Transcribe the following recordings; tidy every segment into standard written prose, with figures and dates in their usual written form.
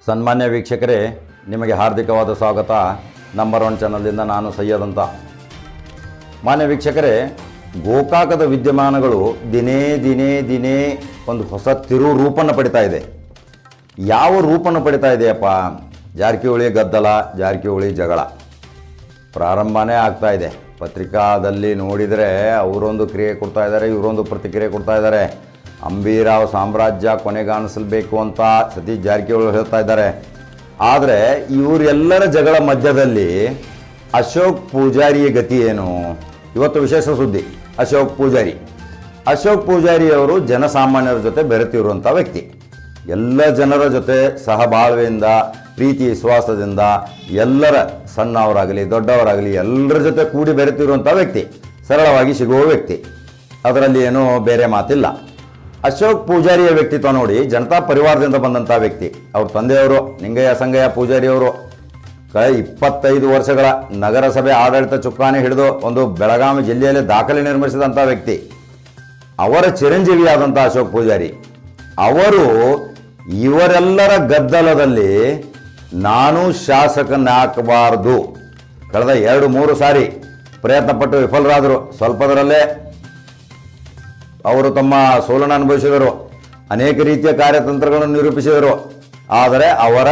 ಸನ್ಮಾನ್ಯ ವೀಕ್ಷಕರೇ, ನಿಮಗೆ ಹಾರ್ದಿಕವಾದ ಸ್ವಾಗತ. ನಂಬರ್ 1 ಚಾನಲ್ನಿಂದ ನಾನು ಸೈಯದ್ ಅಂತ. ಮಾನ್ಯ ವೀಕ್ಷಕರೇ, ಗೋಕಾಕದ ವಿದ್ಯಮಾನಗಳು ದಿನೇ ದಿನೇ ದಿನೇ ಒಂದು ಹೊಸ ರೂಪನ್ನು ಪಡಿತಾ ಇದೆ. ಯಾವ ರೂಪನ್ನು ಪಡಿತಾ ಇದೆಯಪ್ಪ? ಜಾರಕಿಹೊಳಿ ಗದ್ದಲ, ಜಾರಕಿಹೊಳಿ ಜಗಳ ಪ್ರಾರಂಭನೇ ಆಗ್ತಾ ಇದೆ. ಪತ್ರಿಕಾದಲ್ಲಿ ನೋಡಿದರೆ ಅವರೊಂದು ಕ್ರಿಯೆ ಕೊಡ್ತಾ ಇದ್ದಾರೆ, ಇವರೊಂದು ಪ್ರತಿಕ್ರಿಯೆ ಕೊಡ್ತಾ ಇದ್ದಾರೆ. ಅಂಬೀರಾವ್ ಸಾಮ್ರಾಜ್ಯ ಕೊನೆಗಾಣಿಸಬೇಕು ಅಂತ ಸತೀಶ್ ಜಾರಕಿಹೊಳಿ ಹೇಳ್ತಾ ಇದ್ದಾರೆ. ಆದರೆ ಇವರೆಲ್ಲರ ಜಗಳ ಮಧ್ಯದಲ್ಲಿ ಅಶೋಕ್ ಪೂಜಾರಿಯ ಗತಿ ಏನು? ಇವತ್ತು ವಿಶೇಷ ಸುದ್ದಿ. ಅಶೋಕ್ ಪೂಜಾರಿ ಅವರು ಜನಸಾಮಾನ್ಯರ ಜೊತೆ ಬೆರೆತಿರುವಂಥ ವ್ಯಕ್ತಿ. ಎಲ್ಲ ಜನರ ಜೊತೆ ಸಹಬಾಳ್ವೆಯಿಂದ, ಪ್ರೀತಿ ವಿಶ್ವಾಸದಿಂದ, ಎಲ್ಲರ ಸಣ್ಣವರಾಗಲಿ ದೊಡ್ಡವರಾಗಲಿ ಎಲ್ಲರ ಜೊತೆ ಕೂಡಿ ಬೆರೆತಿರುವಂಥ ವ್ಯಕ್ತಿ, ಸರಳವಾಗಿ ಸಿಗುವ ವ್ಯಕ್ತಿ. ಅದರಲ್ಲಿ ಏನೂ ಬೇರೆ ಮಾತಿಲ್ಲ. ಅಶೋಕ್ ಪೂಜಾರಿಯ ವ್ಯಕ್ತಿತ್ವ ನೋಡಿ, ಜನತಾ ಪರಿವಾರದಿಂದ ಬಂದಂಥ ವ್ಯಕ್ತಿ. ಅವ್ರ ತಂದೆಯವರು ನಿಂಗಯ್ಯ ಸಂಗಯ್ಯ ಪೂಜಾರಿಯವರು 25 ವರ್ಷಗಳ ನಗರಸಭೆ ಆಡಳಿತ ಚುಕ್ಕಾಣಿ ಹಿಡಿದು ಒಂದು ಬೆಳಗಾವಿ ಜಿಲ್ಲೆಯಲ್ಲಿ ದಾಖಲೆ ನಿರ್ಮಿಸಿದಂಥ ವ್ಯಕ್ತಿ. ಅವರ ಚಿರಂಜೀವಿಯಾದಂಥ ಅಶೋಕ್ ಪೂಜಾರಿ ಅವರು ಇವರೆಲ್ಲರ ಗದ್ದಲದಲ್ಲಿ ನಾನು ಶಾಸಕನಾಗಬಾರದು ಕಳೆದ 2-3 ಸಾರಿ ಪ್ರಯತ್ನಪಟ್ಟು ವಿಫಲರಾದರು. ಸ್ವಲ್ಪದರಲ್ಲೇ ಅವರು ತಮ್ಮ ಸೋಲನ್ನು ಅನುಭವಿಸಿದರು. ಅನೇಕ ರೀತಿಯ ಕಾರ್ಯತಂತ್ರಗಳನ್ನು ನಿರೂಪಿಸಿದರು. ಆದರೆ ಅವರ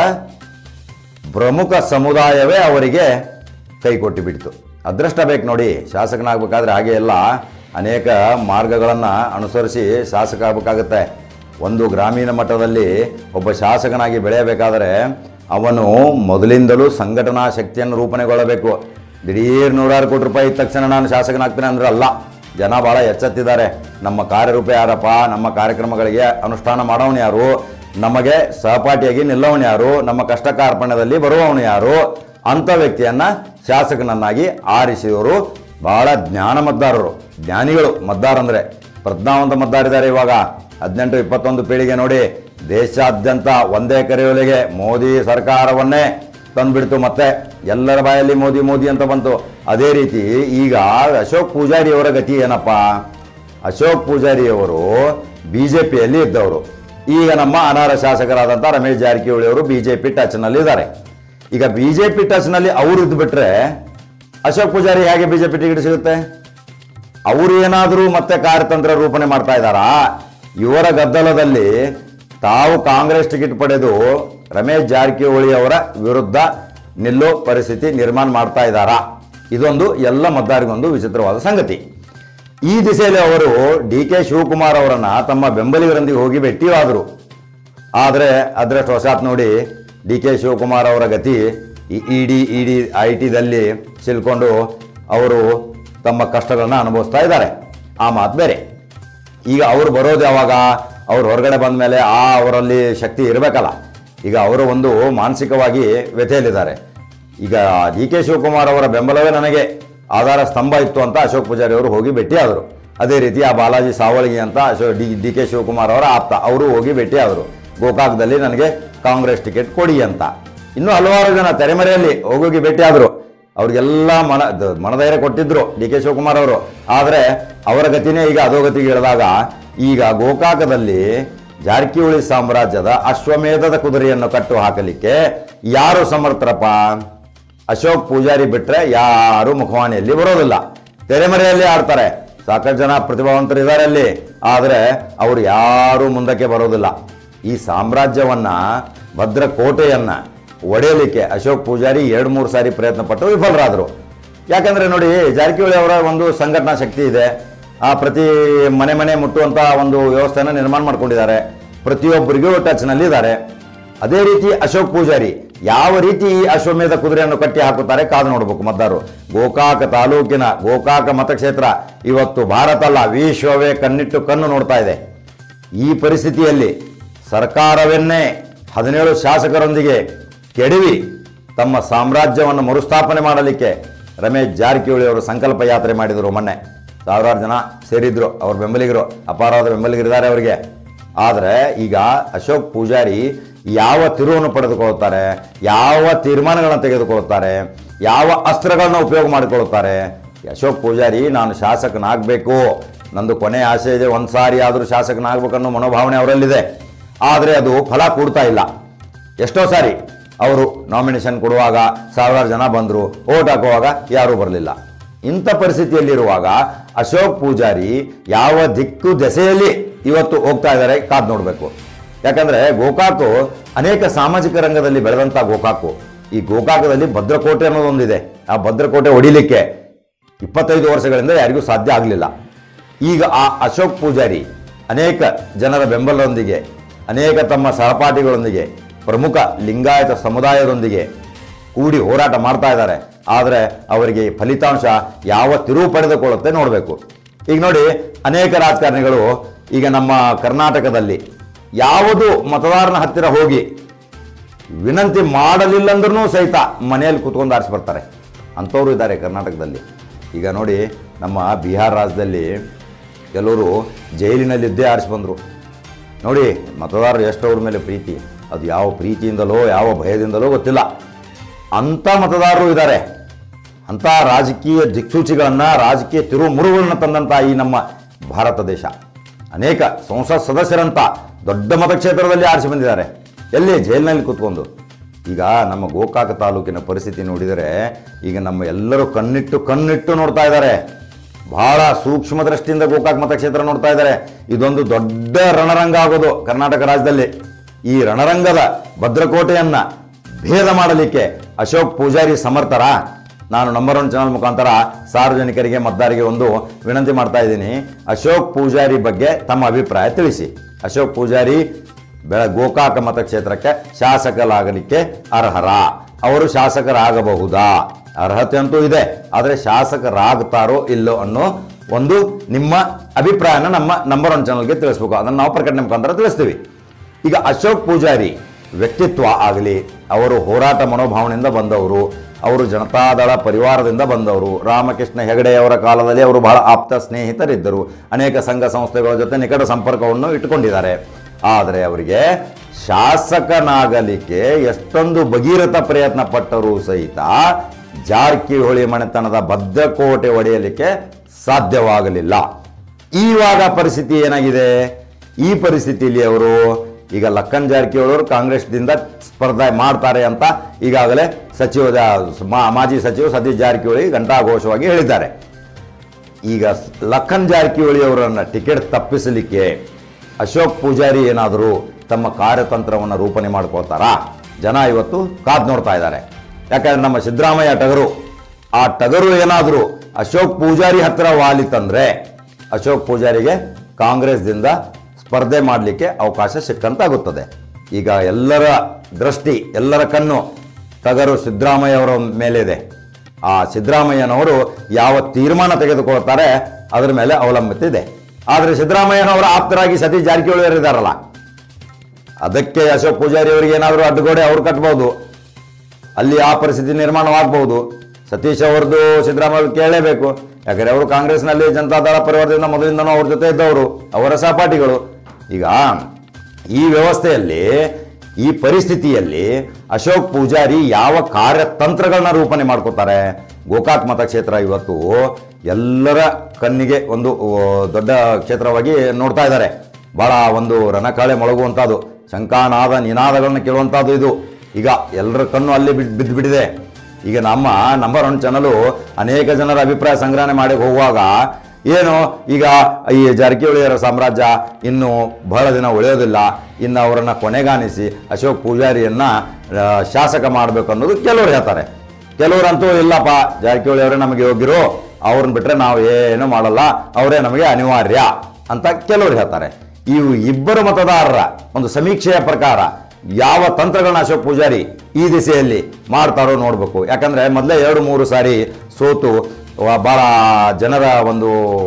ಪ್ರಮುಖ ಸಮುದಾಯವೇ ಅವರಿಗೆ ಕೈಕೊಟ್ಟು ಬಿಡ್ತು. ಅದೃಷ್ಟ ಬೇಕು ನೋಡಿ, ಶಾಸಕನಾಗಬೇಕಾದ್ರೆ ಹಾಗೆ ಎಲ್ಲ ಅನೇಕ ಮಾರ್ಗಗಳನ್ನು ಅನುಸರಿಸಿ ಶಾಸಕ ಆಗಬೇಕಾಗುತ್ತೆ. ಒಂದು ಗ್ರಾಮೀಣ ಮಟ್ಟದಲ್ಲಿ ಒಬ್ಬ ಶಾಸಕನಾಗಿ ಬೆಳೆಯಬೇಕಾದರೆ ಅವನು ಮೊದಲಿಂದಲೂ ಸಂಘಟನಾ ಶಕ್ತಿಯನ್ನು ರೂಪಣೆಗೊಳ್ಳಬೇಕು. ದಿಢೀರ್ 100 ಕೋಟಿ ರೂಪಾಯಿ ಇದ್ದ ತಕ್ಷಣ ನಾನು ಶಾಸಕನಾಗ್ತೇನೆ ಅಂದ್ರೆ ಅಲ್ಲ. ಜನ ಭಾಳ ಎಚ್ಚೆತ್ತಿದ್ದಾರೆ. ನಮ್ಮ ಕಾರ್ಯರೂಪ ಯಾರಪ್ಪ, ನಮ್ಮ ಕಾರ್ಯಕ್ರಮಗಳಿಗೆ ಅನುಷ್ಠಾನ ಮಾಡೋನು ಯಾರು, ನಮಗೆ ಸಹಪಾಠಿಯಾಗಿ ನಿಲ್ಲವನು ಯಾರು, ನಮ್ಮ ಕಷ್ಟ ಕಾರ್ಪಣ್ಯದಲ್ಲಿ ಬರುವವನು ಯಾರು ಅಂಥ ವ್ಯಕ್ತಿಯನ್ನು ಶಾಸಕನನ್ನಾಗಿ ಆರಿಸಿದವರು ಭಾಳ ಜ್ಞಾನ ಮತದಾರರು, ಜ್ಞಾನಿಗಳು. ಮತದಾರಂದರೆ ಪ್ರಜ್ಞಾವಂತ ಮತದಾರಿದ್ದಾರೆ. ಇವಾಗ 18-21 ಪೀಳಿಗೆ ನೋಡಿ, ದೇಶಾದ್ಯಂತ ಒಂದೇ ಕರೆಯೋಲೆಗೆ ಮೋದಿ ಸರ್ಕಾರವನ್ನೇ ತಂದುಬಿಡ್ತು. ಮತ್ತೆ ಎಲ್ಲರ ಬಾಯಲ್ಲಿ ಮೋದಿ ಮೋದಿ ಅಂತ ಬಂತು. ಅದೇ ರೀತಿ ಈಗ ಅಶೋಕ್ ಪೂಜಾರಿಯವರ ಗತಿ ಏನಪ್ಪ? ಅಶೋಕ್ ಪೂಜಾರಿಯವರು BJPಯಲ್ಲಿ ಇದ್ದವರು. ಈಗ ನಮ್ಮ ಅನರ್ಹ ಶಾಸಕರಾದಂಥ ರಮೇಶ್ ಜಾರಕಿಹೊಳಿ ಅವರು BJP ಟಚ್ನಲ್ಲಿದ್ದಾರೆ. ಈಗ BJP ಟಚ್ನಲ್ಲಿ ಅವರು ಇದ್ದುಬಿಟ್ರೆ ಅಶೋಕ್ ಪೂಜಾರಿ ಹೇಗೆ BJP ಟಿಕೆಟ್ ಸಿಗುತ್ತೆ? ಅವರು ಏನಾದರೂ ಮತ್ತೆ ಕಾರ್ಯತಂತ್ರ ರೂಪಣೆ ಮಾಡ್ತಾ ಇದ್ದಾರಾ? ಇವರ ಗದ್ದಲದಲ್ಲಿ ತಾವು ಕಾಂಗ್ರೆಸ್ ಟಿಕೆಟ್ ಪಡೆದು ರಮೇಶ್ ಜಾರಕಿಹೊಳಿ ಅವರ ವಿರುದ್ಧ ನಿಲ್ಲೋ ಪರಿಸ್ಥಿತಿ ನಿರ್ಮಾಣ ಮಾಡ್ತಾ ಇದ್ದಾರಾ? ಇದೊಂದು ಎಲ್ಲ ಮತದಾರರಿಗೊಂದು ವಿಚಿತ್ರವಾದ ಸಂಗತಿ. ಈ ದಿಸೆಯಲ್ಲಿ ಅವರು DK ಶಿವಕುಮಾರ್ ಅವರನ್ನು ತಮ್ಮ ಬೆಂಬಲಿಗರೊಂದಿಗೆ ಹೋಗಿ ಭೇಟಿಯಾದರು. ಆದರೆ ಅದೃಷ್ಟವಶಾತ್ ನೋಡಿ, DK ಶಿವಕುಮಾರ್ ಅವರ ಗತಿ ಇಡಿ IT ಸಿಲ್ಕೊಂಡು ಅವರು ತಮ್ಮ ಕಷ್ಟಗಳನ್ನು ಅನುಭವಿಸ್ತಾ ಇದ್ದಾರೆ. ಆ ಮಾತು ಬೇರೆ. ಈಗ ಅವರು ಬರೋದು ಯಾವಾಗ? ಅವ್ರು ಹೊರಗಡೆ ಬಂದ ಮೇಲೆ ಅವರಲ್ಲಿ ಶಕ್ತಿ ಇರಬೇಕಲ್ಲ. ಈಗ ಅವರು ಒಂದು ಮಾನಸಿಕವಾಗಿ ವ್ಯಥೆಯಲ್ಲಿದ್ದಾರೆ. ಈಗ DK ಶಿವಕುಮಾರ್ ಅವರ ಬೆಂಬಲವೇ ನನಗೆ ಆಧಾರ ಸ್ತಂಭ ಇತ್ತು ಅಂತ ಅಶೋಕ್ ಪೂಜಾರಿ ಅವರು ಹೋಗಿ ಭೇಟಿಯಾದರು. ಅದೇ ರೀತಿ ಆ ಬಾಲಾಜಿ ಸಾವಳಗಿ ಅಂತ DK ಶಿವಕುಮಾರ್ ಅವರ ಆಪ್ತ, ಅವರು ಹೋಗಿ ಭೇಟಿಯಾದರು. ಗೋಕಾಕದಲ್ಲಿ ನನಗೆ ಕಾಂಗ್ರೆಸ್ ಟಿಕೆಟ್ ಕೊಡಿ ಅಂತ. ಇನ್ನೂ ಹಲವಾರು ಜನ ತೆರೆಮರೆಯಲ್ಲಿ ಹೋಗಿ ಭೇಟಿಯಾದರು. ಅವ್ರಿಗೆಲ್ಲ ಮನಧೈರ್ಯ ಕೊಟ್ಟಿದ್ರು DK ಶಿವಕುಮಾರ್ ಅವರು. ಆದರೆ ಅವರ ಗತಿನೇ ಈಗ ಅಧೋಗತಿಗೆ ಇಳಿದಾಗ ಈಗ ಗೋಕಾಕದಲ್ಲಿ ಜಾರಕಿಹೊಳಿ ಸಾಮ್ರಾಜ್ಯದ ಅಶ್ವಮೇಧದ ಕುದುರೆಯನ್ನು ಕಟ್ಟು ಹಾಕಲಿಕ್ಕೆ ಯಾರು ಸಮರ್ಥರಪ್ಪ? ಅಶೋಕ್ ಪೂಜಾರಿ ಬಿಟ್ಟರೆ ಯಾರು ಮುಖವಾಣಿಯಲ್ಲಿ ಬರೋದಿಲ್ಲ. ತೆರೆಮರೆಯಲ್ಲಿ ಆಡ್ತಾರೆ. ಸಾಕಷ್ಟು ಜನ ಪ್ರತಿಭಾವಂತರು ಇದ್ದಾರೆ ಅಲ್ಲಿ, ಆದರೆ ಅವರು ಯಾರೂ ಮುಂದಕ್ಕೆ ಬರೋದಿಲ್ಲ. ಈ ಸಾಮ್ರಾಜ್ಯವನ್ನು, ಭದ್ರಕೋಟೆಯನ್ನು ಒಡೆಯಲಿಕ್ಕೆ ಅಶೋಕ್ ಪೂಜಾರಿ 2-3 ಸಾರಿ ಪ್ರಯತ್ನ ಪಟ್ಟು ವಿಫಲರಾದರು. ಯಾಕಂದರೆ ನೋಡಿ, ಜಾರಕಿಹೊಳಿ ಅವರ ಒಂದು ಸಂಘಟನಾ ಶಕ್ತಿ ಇದೆ. ಪ್ರತಿ ಮನೆ ಮುಟ್ಟುವಂಥ ಒಂದು ವ್ಯವಸ್ಥೆಯನ್ನು ನಿರ್ಮಾಣ ಮಾಡ್ಕೊಂಡಿದ್ದಾರೆ. ಪ್ರತಿಯೊಬ್ಬರಿಗೂ ಟಚ್ನಲ್ಲಿದ್ದಾರೆ. ಅದೇ ರೀತಿ ಅಶೋಕ್ ಪೂಜಾರಿ ಯಾವ ರೀತಿ ಈ ಅಶ್ವಮೇಧ ಕುದುರೆಯನ್ನು ಕಟ್ಟಿ ಹಾಕುತ್ತಾರೆ ಕಾದು ನೋಡಬೇಕು ಮತದಾರರು. ಗೋಕಾಕ ತಾಲೂಕಿನ ಗೋಕಾಕ ಮತಕ್ಷೇತ್ರ ಇವತ್ತು ಭಾರತ ಅಲ್ಲ, ವಿಶ್ವವೇ ಕಣ್ಣಿಟ್ಟು ಕಣ್ಣು ನೋಡ್ತಾ ಇದೆ. ಈ ಪರಿಸ್ಥಿತಿಯಲ್ಲಿ ಸರ್ಕಾರವನ್ನೇ 17 ಶಾಸಕರೊಂದಿಗೆ ಕೆಡವಿ ತಮ್ಮ ಸಾಮ್ರಾಜ್ಯವನ್ನು ಮರುಸ್ಥಾಪನೆ ಮಾಡಲಿಕ್ಕೆ ರಮೇಶ್ ಜಾರಕಿಹೊಳಿ ಅವರು ಸಂಕಲ್ಪ ಯಾತ್ರೆ ಮಾಡಿದರು. ಮೊನ್ನೆ ಸಾವಿರಾರು ಜನ ಸೇರಿದ್ರು, ಅವ್ರ ಬೆಂಬಲಿಗರು, ಅಪಾರವಾದ ಬೆಂಬಲಿಗರಿದ್ದಾರೆ ಅವರಿಗೆ. ಆದರೆ ಈಗ ಅಶೋಕ್ ಪೂಜಾರಿ ಯಾವ ತಿರುವನ್ನು ಪಡೆದುಕೊಳ್ಳುತ್ತಾರೆ, ಯಾವ ತೀರ್ಮಾನಗಳನ್ನು ತೆಗೆದುಕೊಳ್ಳುತ್ತಾರೆ, ಯಾವ ಅಸ್ತ್ರಗಳನ್ನು ಉಪಯೋಗ ಮಾಡಿಕೊಳ್ಳುತ್ತಾರೆ? ಅಶೋಕ್ ಪೂಜಾರಿ ನಾನು ಶಾಸಕನಾಗಬೇಕು, ನಂದು ಕೊನೆ ಆಸೆ ಇದೆ, ಒಂದು ಸಾರಿ ಆದರೂ ಶಾಸಕನಾಗಬೇಕನ್ನೋ ಮನೋಭಾವನೆ ಅವರಲ್ಲಿದೆ. ಆದರೆ ಅದು ಫಲ ಕೊಡ್ತಾ ಇಲ್ಲ. ಎಷ್ಟೋ ಸಾರಿ ಅವರು ನಾಮಿನೇಷನ್ ಕೊಡುವಾಗ ಸಾವಿರಾರು ಜನ ಬಂದರು, ಓಟ್ ಹಾಕುವಾಗ ಯಾರೂ ಬರಲಿಲ್ಲ. ಇಂಥ ಪರಿಸ್ಥಿತಿಯಲ್ಲಿರುವಾಗ ಅಶೋಕ್ ಪೂಜಾರಿ ಯಾವ ದಿಕ್ಕು ದೆಸೆಯಲ್ಲಿ ಇವತ್ತು ಹೋಗ್ತಾ ಇದ್ದಾರೆ ಕಾದು ನೋಡಬೇಕು. ಯಾಕಂದರೆ ಗೋಕಾಕು ಅನೇಕ ಸಾಮಾಜಿಕ ರಂಗದಲ್ಲಿ ಬೆಳೆದಂಥ ಗೋಕಾಕು. ಈ ಗೋಕಾಕದಲ್ಲಿ ಭದ್ರಕೋಟೆ ಅನ್ನೋದೊಂದಿದೆ. ಆ ಭದ್ರಕೋಟೆ ಹೊಡಿಲಿಕ್ಕೆ 25 ವರ್ಷಗಳಿಂದ ಯಾರಿಗೂ ಸಾಧ್ಯ ಆಗಲಿಲ್ಲ. ಈಗ ಆ ಅಶೋಕ್ ಪೂಜಾರಿ ಅನೇಕ ಜನರ ಬೆಂಬಲದೊಂದಿಗೆ, ಅನೇಕ ತಮ್ಮ ಸಹಪಾಠಿಗಳೊಂದಿಗೆ, ಪ್ರಮುಖ ಲಿಂಗಾಯತ ಸಮುದಾಯದೊಂದಿಗೆ ಕೂಡಿ ಹೋರಾಟ ಮಾಡ್ತಾ ಇದ್ದಾರೆ. ಆದರೆ ಅವರಿಗೆ ಫಲಿತಾಂಶ ಯಾವ ತಿರುವು ಪಡೆದುಕೊಳ್ಳುತ್ತೆ ನೋಡಬೇಕು. ಈಗ ನೋಡಿ, ಅನೇಕ ರಾಜಕಾರಣಿಗಳು ಈಗ ನಮ್ಮ ಕರ್ನಾಟಕದಲ್ಲಿ ಯಾವುದು ಮತದಾರನ ಹತ್ತಿರ ಹೋಗಿ ವಿನಂತಿ ಮಾಡಲಿಲ್ಲಂದ್ರೂ ಸಹಿತ ಮನೆಯಲ್ಲಿ ಕೂತ್ಕೊಂಡು ಆರಿಸಿ ಬರ್ತಾರೆ ಅಂಥವ್ರು ಇದ್ದಾರೆ ಕರ್ನಾಟಕದಲ್ಲಿ. ಈಗ ನೋಡಿ, ನಮ್ಮ ಬಿಹಾರ ರಾಜ್ಯದಲ್ಲಿ ಕೆಲವರು ಜೈಲಿನಲ್ಲಿದ್ದೇ ಆರಿಸಿ ಬಂದರು. ನೋಡಿ, ಮತದಾರರು ಎಷ್ಟು ಅವ್ರ ಮೇಲೆ ಪ್ರೀತಿ, ಅದು ಯಾವ ಪ್ರೀತಿಯಿಂದಲೋ ಯಾವ ಭಯದಿಂದಲೋ ಗೊತ್ತಿಲ್ಲ, ಅಂಥ ಮತದಾರರು ಇದ್ದಾರೆ. ಅಂಥ ರಾಜಕೀಯ ದಿಕ್ಸೂಚಿಗಳನ್ನು, ರಾಜಕೀಯ ತಿರುಮುರುಗಳನ್ನು ತಂದಂಥ ಈ ನಮ್ಮ ಭಾರತ ದೇಶ ಅನೇಕ ಸಂಸತ್ ಸದಸ್ಯರಂತ ದೊಡ್ಡ ಮತಕ್ಷೇತ್ರದಲ್ಲಿ ಆರಿಸಿ ಬಂದಿದ್ದಾರೆ. ಎಲ್ಲಿ? ಜೈಲಿನಲ್ಲಿ ಕೂತ್ಕೊಂಡು. ಈಗ ನಮ್ಮ ಗೋಕಾಕ ತಾಲೂಕಿನ ಪರಿಸ್ಥಿತಿ ನೋಡಿದರೆ ಈಗ ನಮ್ಮ ಎಲ್ಲರೂ ಕಣ್ಣಿಟ್ಟು ನೋಡ್ತಾ ಇದ್ದಾರೆ. ಬಹಳ ಸೂಕ್ಷ್ಮ ದೃಷ್ಟಿಯಿಂದ ಗೋಕಾಕ್ ಮತಕ್ಷೇತ್ರ ನೋಡ್ತಾ ಇದ್ದಾರೆ. ಇದೊಂದು ದೊಡ್ಡ ರಣರಂಗ ಆಗೋದು ಕರ್ನಾಟಕ ರಾಜ್ಯದಲ್ಲಿ. ಈ ರಣರಂಗದ ಭದ್ರಕೋಟೆಯನ್ನು ಭೇದ ಮಾಡಲಿಕ್ಕೆ ಅಶೋಕ್ ಪೂಜಾರಿ ಸಮರ್ಥರ? ನಾನು ನಂಬರ್ 1 ಚಾನಲ್ ಮುಖಾಂತರ ಸಾರ್ವಜನಿಕರಿಗೆ, ಮತದಾರರಿಗೆ ಒಂದು ವಿನಂತಿ ಮಾಡ್ತಾ ಇದ್ದೀನಿ. ಅಶೋಕ್ ಪೂಜಾರಿ ಬಗ್ಗೆ ತಮ್ಮ ಅಭಿಪ್ರಾಯ ತಿಳಿಸಿ. ಅಶೋಕ್ ಪೂಜಾರಿ ಗೋಕಾಕ ಮತಕ್ಷೇತ್ರಕ್ಕೆ ಶಾಸಕರಾಗಲಿಕ್ಕೆ ಅರ್ಹರ? ಅವರು ಶಾಸಕರಾಗಬಹುದಾ? ಅರ್ಹತೆ ಅಂತೂ ಇದೆ, ಆದರೆ ಶಾಸಕರಾಗ್ತಾರೋ ಇಲ್ಲೋ ಅನ್ನೋ ಒಂದು ನಿಮ್ಮ ಅಭಿಪ್ರಾಯನ ನಮ್ಮ ನಂಬರ್ 1 ಚಾನಲ್ಗೆ ತಿಳಿಸ್ಬೇಕು. ಅದನ್ನು ನಾವು ಪ್ರಕಟಣೆ ಮುಖಾಂತರ ತಿಳಿಸ್ತೀವಿ. ಈಗ ಅಶೋಕ್ ಪೂಜಾರಿ ವ್ಯಕ್ತಿತ್ವ ಆಗಲಿ, ಅವರು ಹೋರಾಟ ಮನೋಭಾವನೆಯಿಂದ ಬಂದವರು, ಅವರು ಜನತಾದಳ ಪರಿವಾರದಿಂದ ಬಂದವರು, ರಾಮಕೃಷ್ಣ ಹೆಗಡೆಯವರ ಕಾಲದಲ್ಲಿ ಅವರು ಬಹಳ ಆಪ್ತ ಸ್ನೇಹಿತರಿದ್ದರು, ಅನೇಕ ಸಂಘ ಸಂಸ್ಥೆಗಳ ಜೊತೆ ನಿಕಟ ಸಂಪರ್ಕವನ್ನು ಇಟ್ಟುಕೊಂಡಿದ್ದಾರೆ. ಆದರೆ ಅವರಿಗೆ ಶಾಸಕನಾಗಲಿಕ್ಕೆ ಎಷ್ಟೊಂದು ಭಗೀರಥ ಪ್ರಯತ್ನ ಪಟ್ಟರೂ ಸಹಿತ ಜಾರಕಿಹೊಳಿ ಮನೆತನದ ಭದ್ರಕೋಟೆ ಒಡೆಯಲಿಕ್ಕೆ ಸಾಧ್ಯವಾಗಲಿಲ್ಲ. ಈವಾಗ ಪರಿಸ್ಥಿತಿ ಏನಾಗಿದೆ? ಈ ಪರಿಸ್ಥಿತಿಯಲ್ಲಿ ಅವರು ಈಗ ಲಖನ್ ಜಾರಕಿಹೊಳಿ ಅವರು ಕಾಂಗ್ರೆಸ್ದಿಂದ ಸ್ಪರ್ಧೆ ಮಾಡ್ತಾರೆ ಅಂತ ಈಗಾಗಲೇ ಮಾಜಿ ಸಚಿವ ಸತೀಶ್ ಜಾರಕಿಹೊಳಿ ಘಂಟಾಘೋಷವಾಗಿ ಹೇಳಿದ್ದಾರೆ. ಈಗ ಲಖನ್ ಜಾರಕಿಹೊಳಿ ಅವರನ್ನು ಟಿಕೆಟ್ ತಪ್ಪಿಸಲಿಕ್ಕೆ ಅಶೋಕ್ ಪೂಜಾರಿ ಏನಾದರೂ ತಮ್ಮ ಕಾರ್ಯತಂತ್ರವನ್ನು ರೂಪಣೆ ಮಾಡ್ಕೊಳ್ತಾರಾ? ಜನ ಇವತ್ತು ಕಾದು ನೋಡ್ತಾ ಇದ್ದಾರೆ. ಯಾಕಂದ್ರೆ ನಮ್ಮ ಸಿದ್ದರಾಮಯ್ಯ ಟಗರು, ಆ ಟಗರು ಏನಾದರೂ ಅಶೋಕ್ ಪೂಜಾರಿ ಹತ್ತಿರ ವಾಲಿತಂದ್ರೆ ಅಶೋಕ್ ಪೂಜಾರಿಗೆ ಕಾಂಗ್ರೆಸ್ದಿಂದ ಸ್ಪರ್ಧೆ ಮಾಡಲಿಕ್ಕೆ ಅವಕಾಶ ಸಿಕ್ಕಂತಾಗುತ್ತದೆ. ಈಗ ಎಲ್ಲರ ದೃಷ್ಟಿ, ಎಲ್ಲರ ಕಣ್ಣು ಟಗರು ಸಿದ್ದರಾಮಯ್ಯ ಅವರ ಮೇಲಿದೆ. ಆ ಸಿದ್ದರಾಮಯ್ಯನವರು ಯಾವ ತೀರ್ಮಾನ ತೆಗೆದುಕೊಳ್ತಾರೆ ಅದರ ಮೇಲೆ ಅವಲಂಬಿತಿದೆ. ಆದರೆ ಸಿದ್ದರಾಮಯ್ಯನವರ ಆಪ್ತರಾಗಿ ಸತೀಶ್ ಜಾರಕಿಹೊಳಿ ಅವರು ಇದ್ದಾರಲ್ಲ, ಅದಕ್ಕೆ ಅಶೋಕ್ ಪೂಜಾರಿ ಅವರಿಗೆ ಏನಾದರೂ ಅಡ್ಡಗೋಡೆ ಅವ್ರು ಕಟ್ಬೋದು, ಅಲ್ಲಿ ಆ ಪರಿಸ್ಥಿತಿ ನಿರ್ಮಾಣವಾಗಬಹುದು. ಸತೀಶ್ ಅವ್ರದ್ದು ಸಿದ್ದರಾಮಯ್ಯ ಕೇಳಲೇಬೇಕು. ಯಾಕಂದರೆ ಅವರು ಕಾಂಗ್ರೆಸ್ನಲ್ಲಿ ಜನತಾದಳ ಪರಿವಾರದಿಂದ ಮೊದಲಿಂದನೂ ಅವ್ರ ಜೊತೆ ಇದ್ದವರು, ಅವರ ಸಹಪಾಠಿಗಳು. ಈಗ ಈ ವ್ಯವಸ್ಥೆಯಲ್ಲಿ, ಈ ಪರಿಸ್ಥಿತಿಯಲ್ಲಿ ಅಶೋಕ್ ಪೂಜಾರಿ ಯಾವ ಕಾರ್ಯತಂತ್ರಗಳನ್ನ ರೂಪಣೆ ಮಾಡ್ಕೋತಾರೆ? ಗೋಕಾಕ್ ಮತಕ್ಷೇತ್ರ ಇವತ್ತು ಎಲ್ಲರ ಕಣ್ಣಿಗೆ ಒಂದು ದೊಡ್ಡ ಕ್ಷೇತ್ರವಾಗಿ ನೋಡ್ತಾ ಇದ್ದಾರೆ. ಭಾಳ ಒಂದು ರಣಕಾಳೆ ಮೊಳಗುವಂಥದ್ದು, ಶಂಕಾನಾದ ನಿನಾದಗಳನ್ನ ಕೇಳುವಂಥದ್ದು ಇದು. ಈಗ ಎಲ್ಲರ ಕಣ್ಣು ಅಲ್ಲಿ ಬಿದ್ದುಬಿಟ್ಟಿದೆ. ಈಗ ನಮ್ಮ ನಂಬರ್ 1 ಚಾನಲು ಅನೇಕ ಜನರ ಅಭಿಪ್ರಾಯ ಸಂಗ್ರಹಣೆ ಮಾಡಿ ಹೋಗುವಾಗ ಏನು, ಈಗ ಈ ಜಾರಕಿಹೊಳಿಯವರ ಸಾಮ್ರಾಜ್ಯ ಇನ್ನು ಬಹಳ ದಿನ ಉಳಿಯೋದಿಲ್ಲ, ಇನ್ನು ಅವರನ್ನು ಕೊನೆಗಾಣಿಸಿ ಅಶೋಕ್ ಪೂಜಾರಿಯನ್ನು ಶಾಸಕ ಮಾಡಬೇಕು ಅನ್ನೋದು ಕೆಲವರು ಹೇಳ್ತಾರೆ. ಕೆಲವರಂತೂ ಇಲ್ಲಪ್ಪ, ಜಾರಕಿಹೊಳಿ ಅವರೇ ನಮಗೆ ಯೋಗ್ಯರು, ಅವ್ರನ್ನ ಬಿಟ್ಟರೆ ನಾವು ಏನು ಮಾಡಲ್ಲ, ಅವರೇ ನಮಗೆ ಅನಿವಾರ್ಯ ಅಂತ ಕೆಲವರು ಹೇಳ್ತಾರೆ. ಈ ಇಬ್ಬರು ಮತದಾರರ ಒಂದು ಸಮೀಕ್ಷೆಯ ಪ್ರಕಾರ ಯಾವ ತಂತ್ರಗಳನ್ನ ಅಶೋಕ್ ಪೂಜಾರಿ ಈ ದಿಸೆಯಲ್ಲಿ ಮಾಡ್ತಾರೋ ನೋಡಬೇಕು. ಯಾಕಂದರೆ ಮೊದಲೇ 2-3 ಸಾರಿ ಸೋತು ಭಾಳ ಜನರ ಒಂದು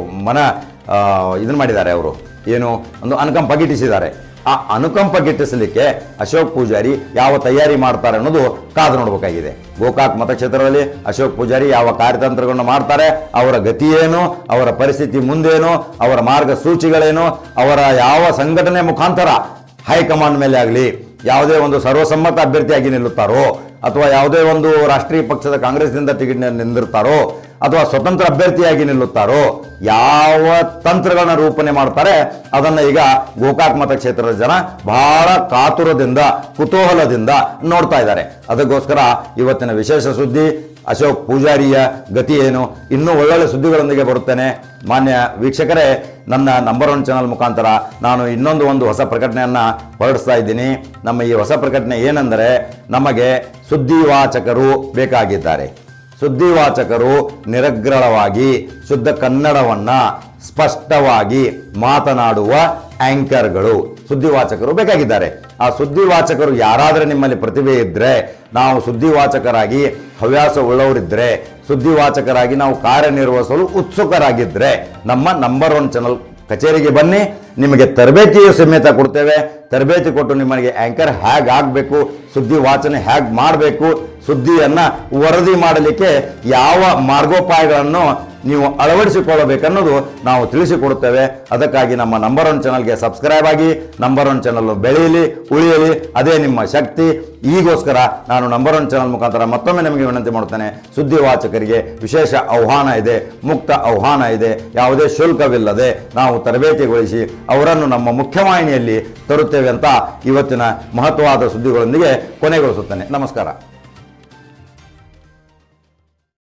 ಇದನ್ನು ಮಾಡಿದ್ದಾರೆ. ಅವರು ಏನು ಒಂದು ಅನುಕಂಪ ಗಿಟ್ಟಿಸಿದ್ದಾರೆ. ಆ ಅನುಕಂಪ ಗಿಟ್ಟಿಸಲಿಕ್ಕೆ ಅಶೋಕ್ ಪೂಜಾರಿ ಯಾವ ತಯಾರಿ ಮಾಡ್ತಾರೆ ಅನ್ನೋದು ಕಾದು ನೋಡಬೇಕಾಗಿದೆ. ಗೋಕಾಕ್ ಮತಕ್ಷೇತ್ರದಲ್ಲಿ ಅಶೋಕ್ ಪೂಜಾರಿ ಯಾವ ಕಾರ್ಯತಂತ್ರಗಳನ್ನು ಮಾಡ್ತಾರೆ, ಅವರ ಗತಿ ಏನು, ಅವರ ಪರಿಸ್ಥಿತಿ ಮುಂದೇನು, ಅವರ ಮಾರ್ಗಸೂಚಿಗಳೇನು, ಅವರ ಯಾವ ಸಂಘಟನೆ ಮುಖಾಂತರ ಹೈಕಮಾಂಡ್ ಮೇಲೆ ಆಗಲಿ ಯಾವುದೇ ಒಂದು ಸರ್ವಸಮ್ಮತ ಅಭ್ಯರ್ಥಿಯಾಗಿ ನಿಲ್ಲುತ್ತಾರೋ ಅಥವಾ ಯಾವುದೇ ಒಂದು ರಾಷ್ಟ್ರೀಯ ಪಕ್ಷದ ಕಾಂಗ್ರೆಸ್ನಿಂದ ಟಿಕೆಟ್ ನಿಂದಿರ್ತಾರೋ ಅಥವಾ ಸ್ವತಂತ್ರ ಅಭ್ಯರ್ಥಿಯಾಗಿ ನಿಲ್ಲುತ್ತಾರೋ, ಯಾವ ತಂತ್ರಗಳನ್ನ ರೂಪಣೆ ಮಾಡ್ತಾರೆ ಅದನ್ನ ಈಗ ಗೋಕಾಕ್ ಮತಕ್ಷೇತ್ರದ ಜನ ಬಹಳ ಕಾತುರದಿಂದ ಕುತೂಹಲದಿಂದ ನೋಡ್ತಾ ಇದ್ದಾರೆ. ಅದಕ್ಕೋಸ್ಕರ ಇವತ್ತಿನ ವಿಶೇಷ ಸುದ್ದಿ ಅಶೋಕ್ ಪೂಜಾರಿಯ ಗತಿ ಏನು, ಇನ್ನೂ ಒಳ್ಳೊಳ್ಳೆ ಸುದ್ದಿಗಳೊಂದಿಗೆ ಬರುತ್ತೇನೆ. ಮಾನ್ಯ ವೀಕ್ಷಕರೇ, ನನ್ನ ನಂಬರ್ 1 ಚಾನಲ್ ಮುಖಾಂತರ ನಾನು ಇನ್ನೊಂದು ಹೊಸ ಪ್ರಕಟಣೆಯನ್ನು ಹೊರಡಿಸ್ತಾ ಇದ್ದೀನಿ. ನಮ್ಮ ಈ ಹೊಸ ಪ್ರಕಟಣೆ ಏನೆಂದರೆ, ನಮಗೆ ಸುದ್ದಿವಾಚಕರು ಬೇಕಾಗಿದ್ದಾರೆ. ಸುದ್ದಿವಾಚಕರು ನಿರರ್ಗಳವಾಗಿ ಶುದ್ಧ ಕನ್ನಡವನ್ನು ಸ್ಪಷ್ಟವಾಗಿ ಮಾತನಾಡುವ ಆಂಕರ್ಗಳು ಸುದ್ದಿವಾಚಕರು ಬೇಕಾಗಿದ್ದಾರೆ. ಆ ಸುದ್ದಿವಾಚಕರು ಯಾರಾದರೆ ನಿಮ್ಮಲ್ಲಿ ಪ್ರತಿಭೆ ಇದ್ದರೆ, ನಾವು ಸುದ್ದಿವಾಚಕರಾಗಿ ಹವ್ಯಾಸ ಉಳ್ಳವರಿದ್ದರೆ, ಸುದ್ದಿವಾಚಕರಾಗಿ ನಾವು ಕಾರ್ಯನಿರ್ವಹಿಸಲು ಉತ್ಸುಕರಾಗಿದ್ದರೆ ನಮ್ಮ ನಂಬರ್ 1 ಚಾನಲ್ ಕಚೇರಿಗೆ ಬನ್ನಿ. ನಿಮಗೆ ತರಬೇತಿಯು ಸಮೇತ ಕೊಡ್ತೇವೆ. ತರಬೇತಿ ಕೊಟ್ಟು ನಿಮಗೆ ಆಂಕರ್ ಹೇಗೆ ಆಗಬೇಕು, ಸುದ್ದಿ ವಾಚನೆ ಹೇಗೆ ಮಾಡಬೇಕು, ಸುದ್ದಿಯನ್ನು ವರದಿ ಮಾಡಲಿಕ್ಕೆ ಯಾವ ಮಾರ್ಗೋಪಾಯಗಳನ್ನು ನೀವು ಅಳವಡಿಸಿಕೊಳ್ಳಬೇಕನ್ನೋದು ನಾವು ತಿಳಿಸಿಕೊಡುತ್ತೇವೆ. ಅದಕ್ಕಾಗಿ ನಮ್ಮ ನಂಬರ್ 1 ಚಾನಲ್ಗೆ ಸಬ್ಸ್ಕ್ರೈಬ್ ಆಗಿ, ನಂಬರ್ 1 ಚಾನಲ್ ಬೆಳೆಯಲಿ ಉಳಿಯಲಿ, ಅದೇ ನಿಮ್ಮ ಶಕ್ತಿ. ಈಗೋಸ್ಕರ ನಾನು ನಂಬರ್ 1 ಚಾನಲ್ ಮುಖಾಂತರ ಮತ್ತೊಮ್ಮೆ ನಿಮಗೆ ವಿನಂತಿ ಮಾಡುತ್ತೇನೆ, ಸುದ್ದಿವಾಚಕರಿಗೆ ವಿಶೇಷ ಆಹ್ವಾನ ಇದೆ, ಮುಕ್ತ ಆಹ್ವಾನ ಇದೆ. ಯಾವುದೇ ಶುಲ್ಕವಿಲ್ಲದೆ ನಾವು ತರಬೇತಿಗೊಳಿಸಿ ಅವರನ್ನು ನಮ್ಮ ಮುಖ್ಯವಾಹಿನಿಯಲ್ಲಿ ತರುತ್ತೇವೆ ಅಂತ ಇವತ್ತಿನ ಮಹತ್ವವಾದ ಸುದ್ದಿಗಳೊಂದಿಗೆ ಕೊನೆಗೊಳಿಸುತ್ತೇನೆ. ನಮಸ್ಕಾರ.